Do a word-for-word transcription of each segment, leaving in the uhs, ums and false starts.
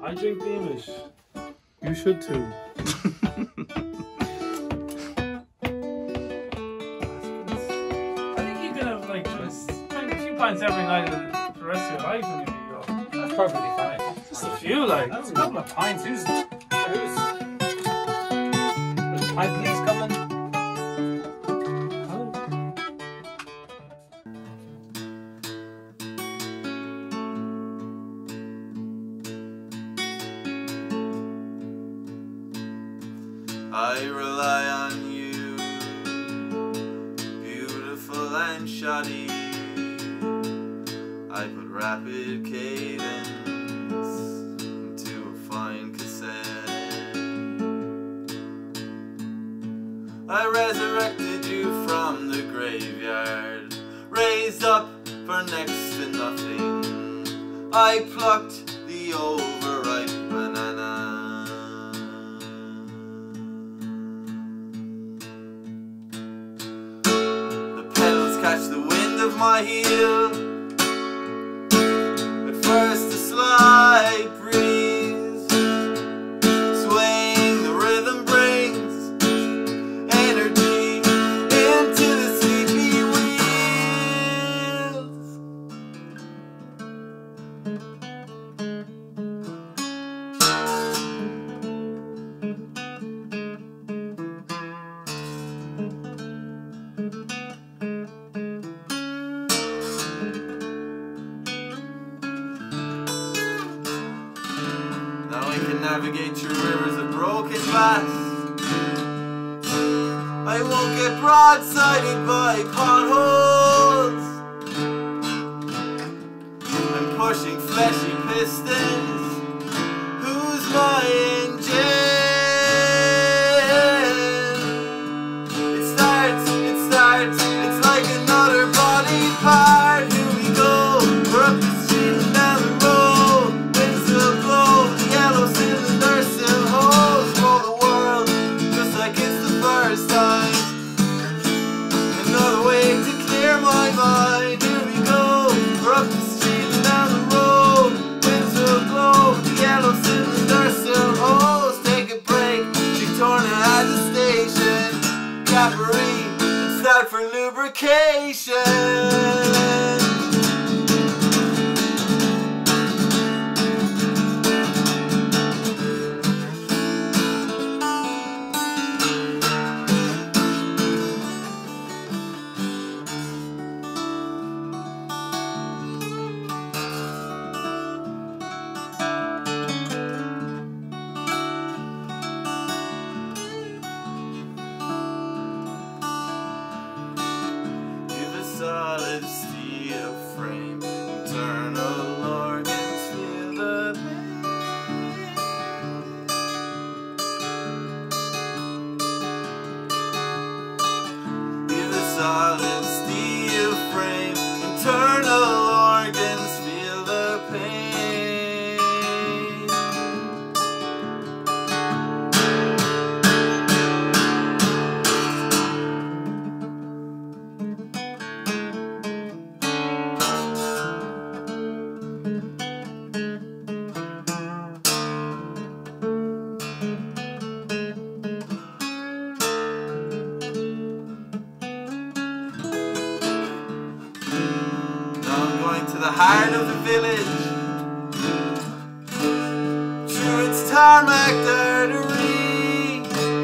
I drink Beamish. You should too. I think you could have like just a few pints every night for the rest of your life when you go. That's perfectly fine. Just a few, like. That's a couple of pints. Who's who's there's pint police coming? I rely on you, beautiful and shoddy. I put rapid cadence into a fine cassette. I resurrected you from the graveyard, raised up for next to nothing. I plucked the overripe banana. Catch the wind of my heel. At first a slight breeze, swaying the rhythm brings energy into the sleepy wheels. Navigate your rivers of broken glass. I won't get broadsided by potholes. I'm pushing fleshy pistons. Who's my engine? It starts, it starts, it's like another body part. Here we go, we're up the street and down the road. Winds will blow, the yellow cylinder still holds. Roll the world, just like it's the first time. Another way to clear my mind. Here we go, we're up the street and down the road. Winds will blow, the yellow cylinder still holds. Take a break, Victoria has a station. Capri, it's out for lubrication. Solid steel frame, internal organs feel the pain. With a solid steel frame, internal organs feel the pain. To the heart of the village, through its tarmacked artery.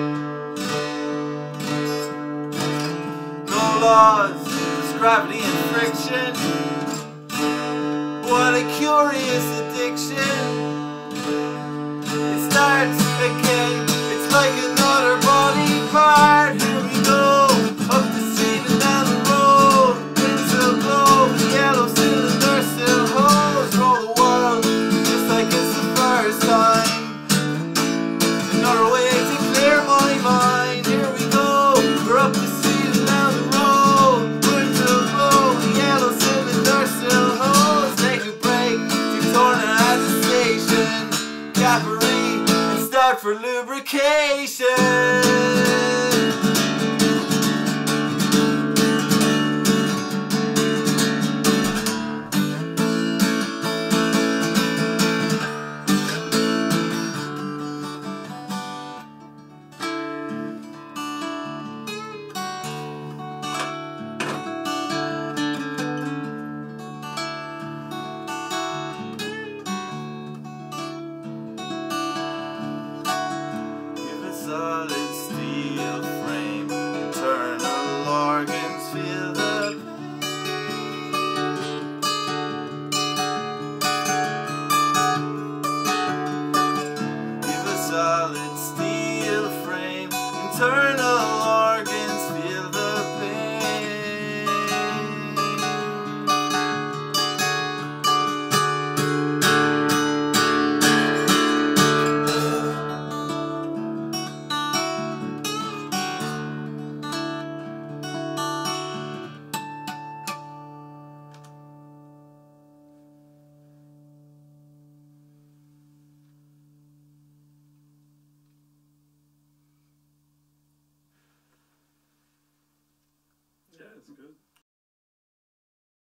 No laws, just gravity and friction. What a curious addiction. It starts again, it's like another body part. Here we go, up the street and down the road. Winds will blow, the yellow cylinder still holds. Roll the world, just like it's the first time. Another way to clear my mind. Here we go, we're up the street and down the road. Winds will blow, the yellow cylinder still holds. Take a break, Victoria has a station. Capri, and start for lubrication. it's good.